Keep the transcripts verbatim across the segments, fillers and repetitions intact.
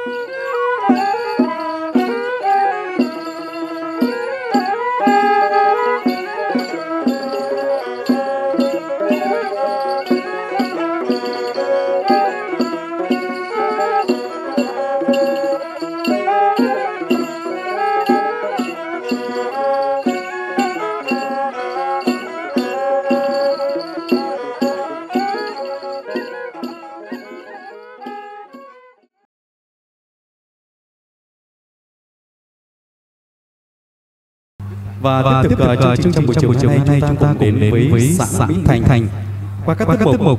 Và, và tiếp tục uh, chương trình buổi chiều chiều hôm nay chúng ta cùng đến với, với xã Vĩnh Thành Thành qua các, qua các tiết mục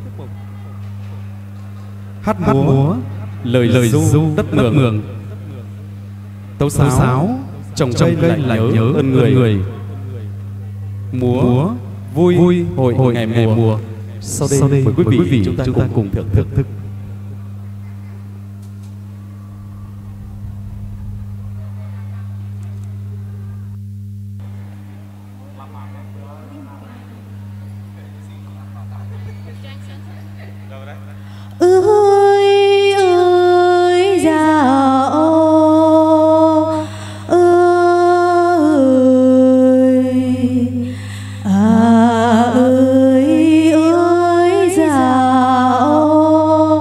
hát múa, múa lời lời du đất mường, mường tấu sáo, sáo trồng cây lại lại nhớ, nhớ ơn người, người. Múa, múa vui, vui hội, hội ngày, ngày mùa. mùa sau đây, sau đây với quý vị, quý vị chúng ta, chúng ta cùng thưởng thức, thức. Ơi ơi dạo ơi à ơi ơi dạo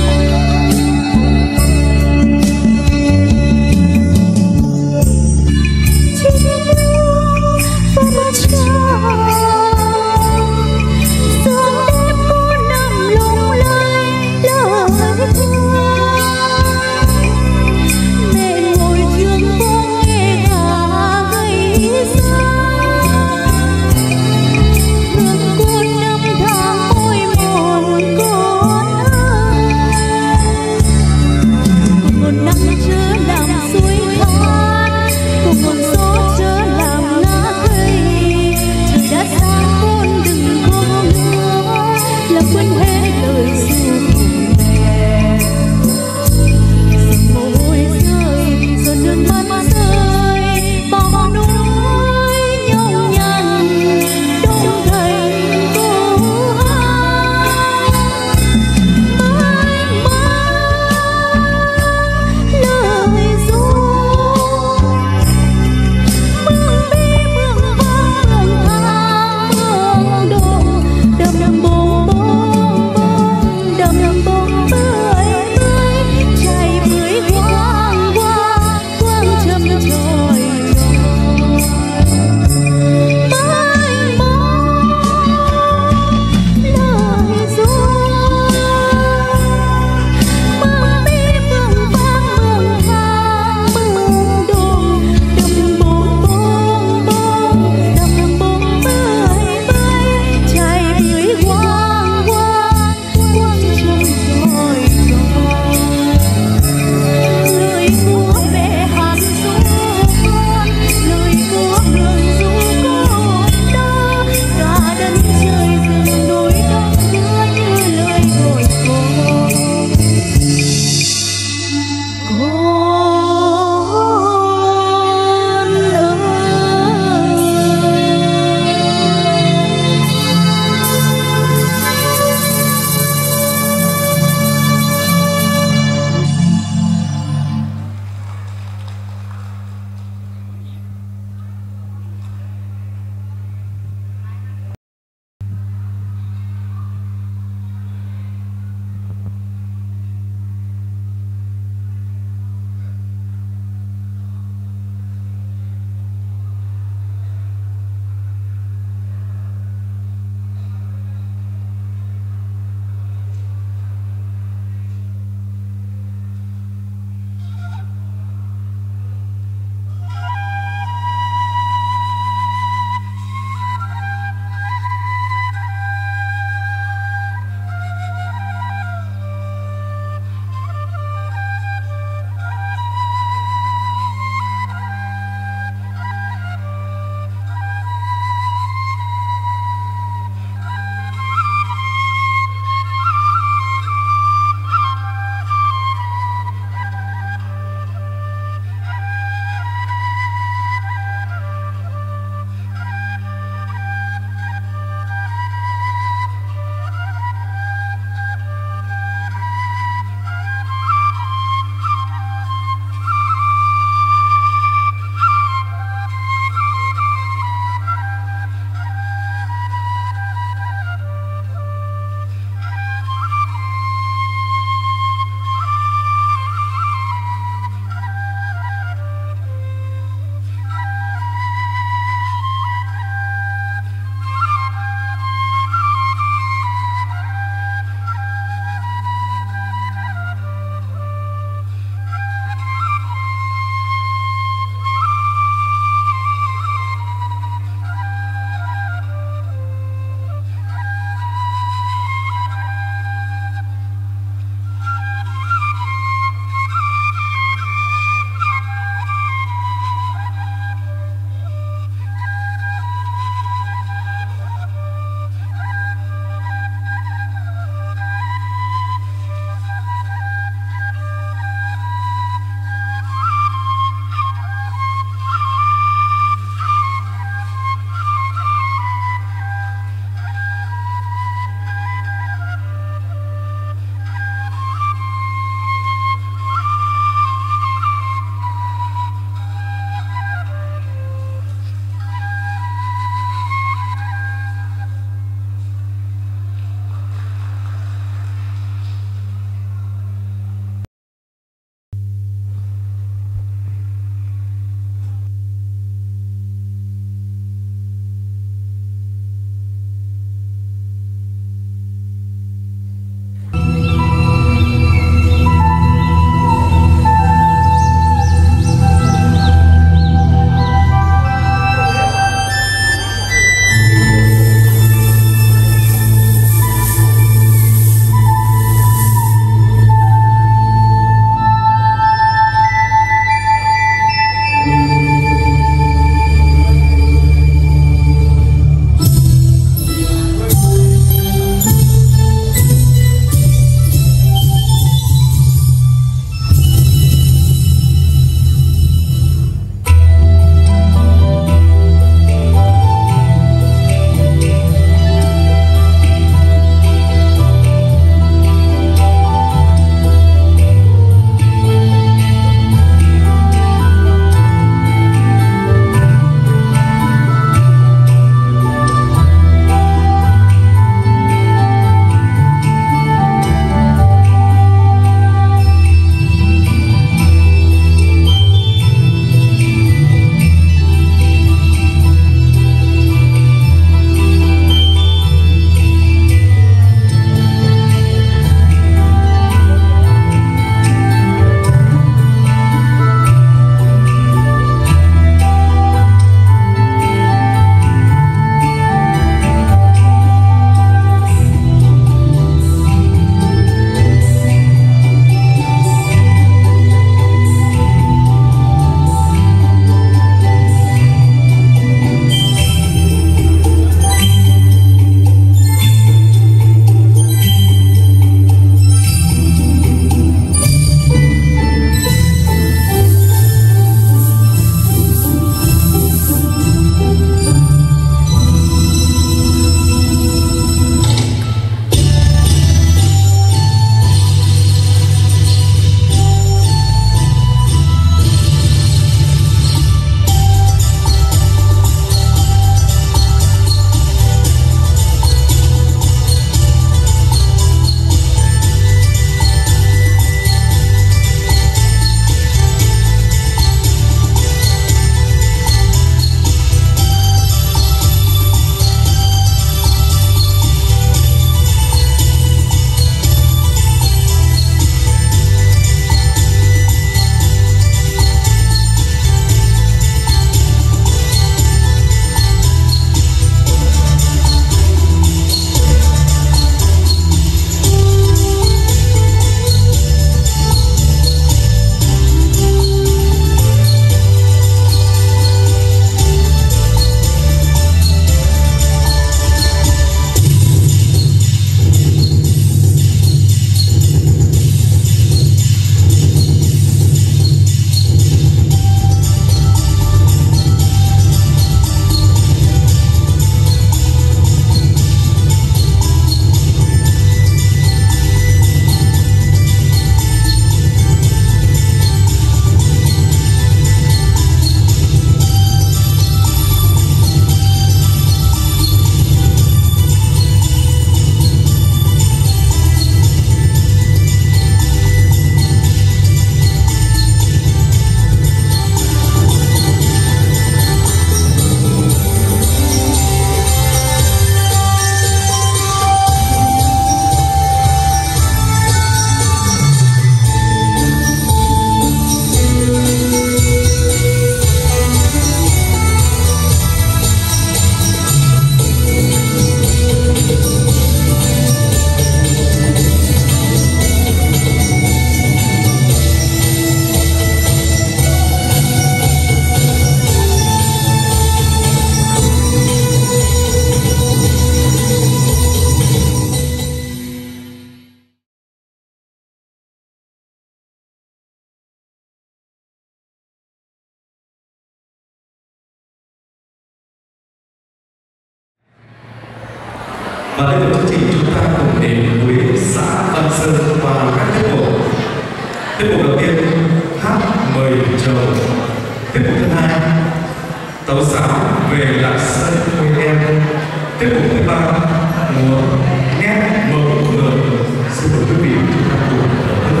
Và tiếp tục chương trình chúng ta cùng đến với xã Văn Sơn và các tiết mục. Tiết mục đầu tiên hát mời chầu. Tiết mục thứ hai tấu sáo về Lạc Sơn quê em. Tiết mục thứ ba múa nét mộng người. Xin mời quý vị chúng ta cùng thưởng thức.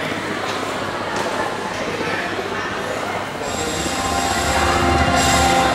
Hãy subscribe cho kênh Ghiền Mì Gõ để không bỏ lỡ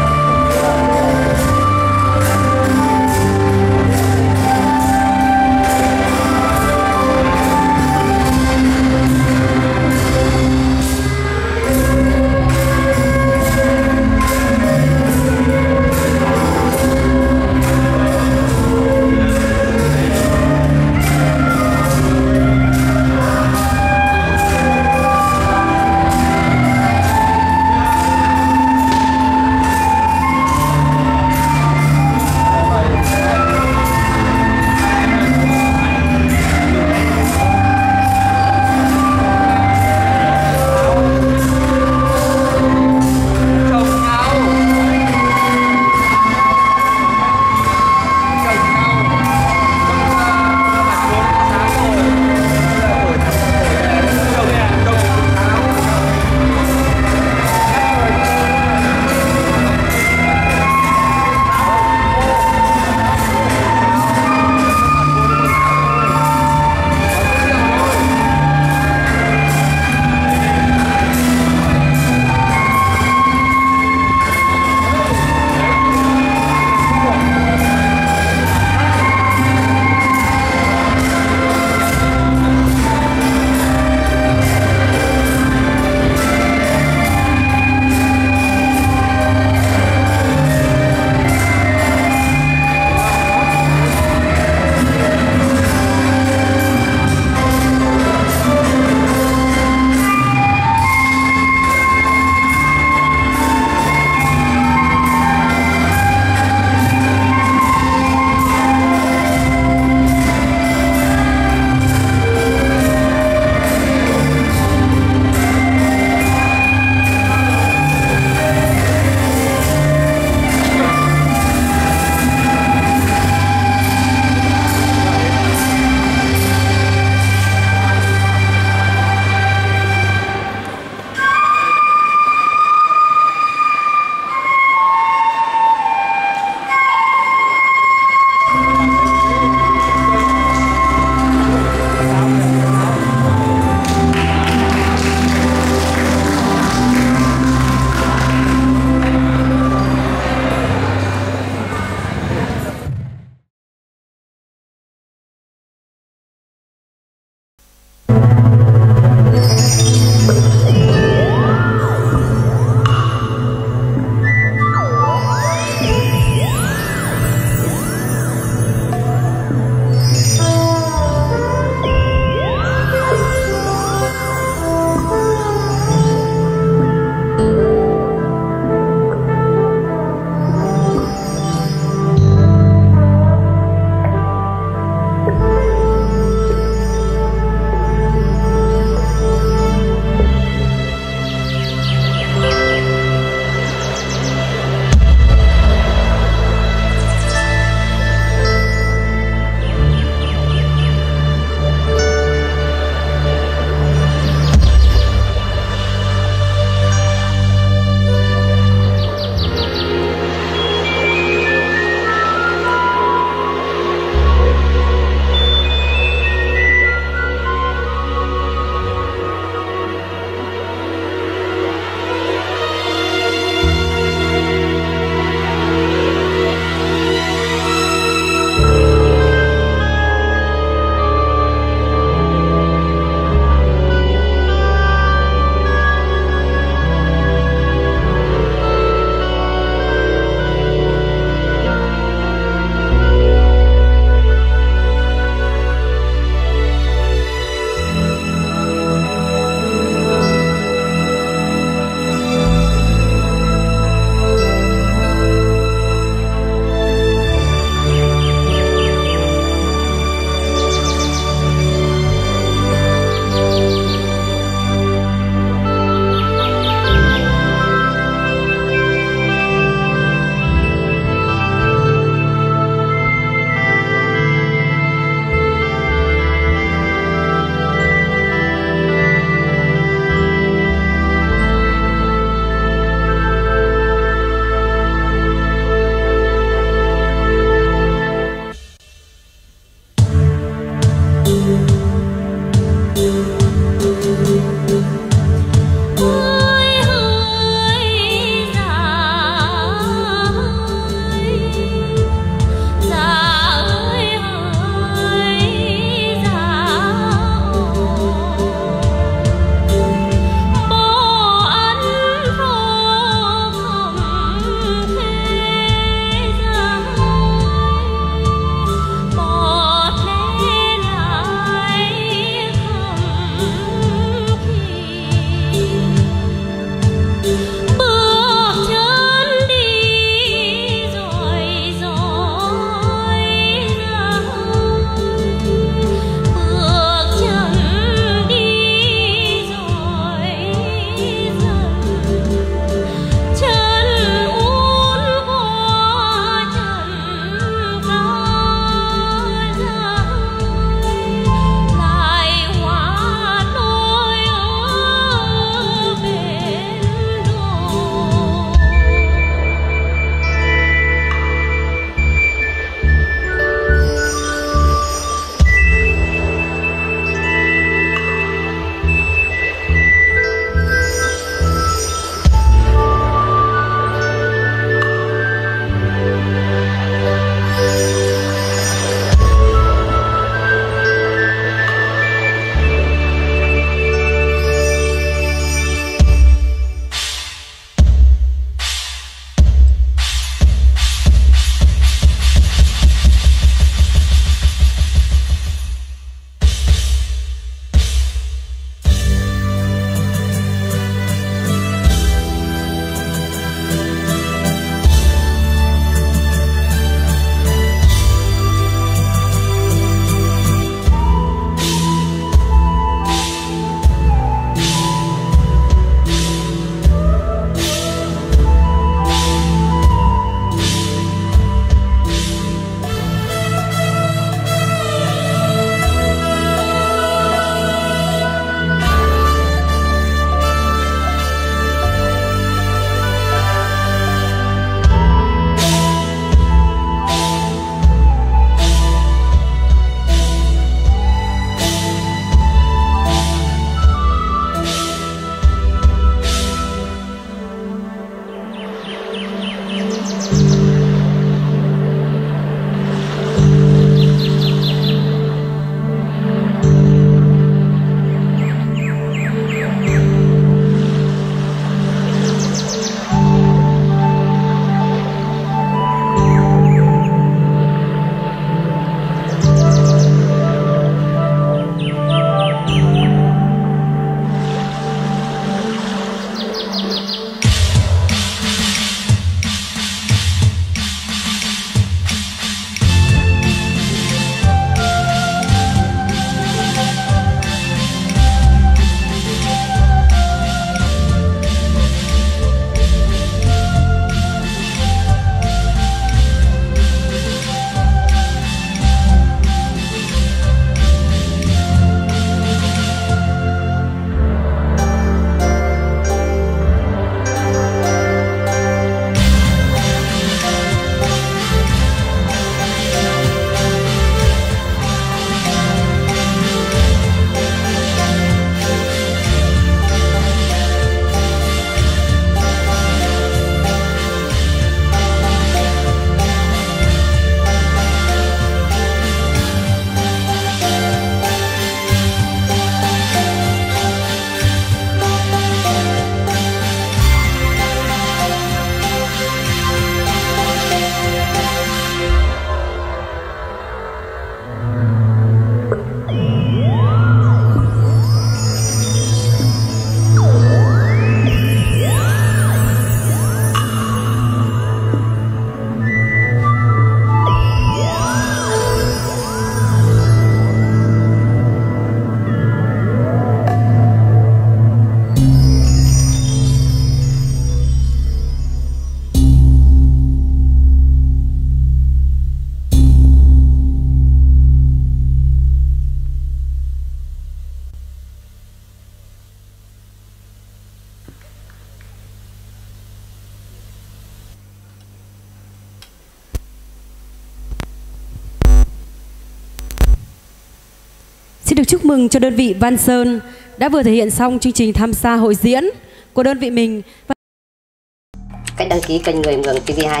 được chúc mừng cho đơn vị Văn Sơn đã vừa thể hiện xong chương trình tham gia hội diễn của đơn vị mình. Cách đăng ký kênh Người Mường ti vi hai.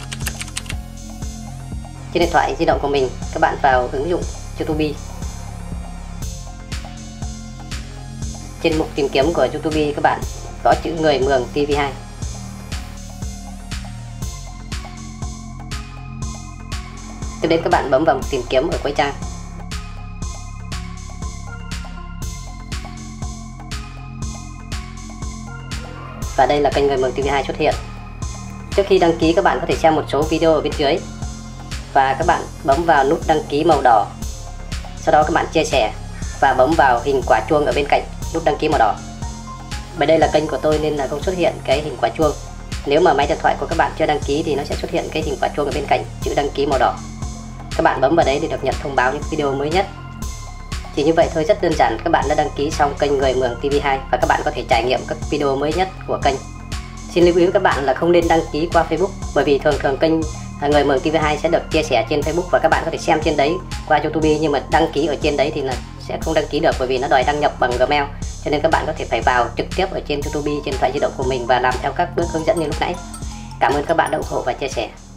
Trên điện thoại di động của mình, các bạn vào ứng dụng YouTube. Trên mục tìm kiếm của YouTube các bạn có chữ Người Mường ti vi hai. Tiếp đến các bạn bấm vào mục tìm kiếm ở cuối trang. Và đây là kênh Người Mường ti vi hai xuất hiện. Trước khi đăng ký các bạn có thể xem một số video ở bên dưới. Và các bạn bấm vào nút đăng ký màu đỏ. Sau đó các bạn chia sẻ và bấm vào hình quả chuông ở bên cạnh nút đăng ký màu đỏ. Bởi đây là kênh của tôi nên là không xuất hiện cái hình quả chuông. Nếu mà máy điện thoại của các bạn chưa đăng ký thì nó sẽ xuất hiện cái hình quả chuông ở bên cạnh chữ đăng ký màu đỏ. Các bạn bấm vào đấy để được nhận thông báo những video mới nhất. Chỉ như vậy thôi, rất đơn giản, các bạn đã đăng ký xong kênh Người Mường ti vi hai và các bạn có thể trải nghiệm các video mới nhất của kênh. Xin lưu ý với các bạn là không nên đăng ký qua Facebook, bởi vì thường thường kênh Người Mường ti vi hai sẽ được chia sẻ trên Facebook và các bạn có thể xem trên đấy qua YouTube, nhưng mà đăng ký ở trên đấy thì là sẽ không đăng ký được, bởi vì nó đòi đăng nhập bằng Gmail, cho nên các bạn có thể phải vào trực tiếp ở trên YouTube trên điện thoại di động của mình và làm theo các bước hướng dẫn như lúc nãy. Cảm ơn các bạn đã ủng hộ và chia sẻ.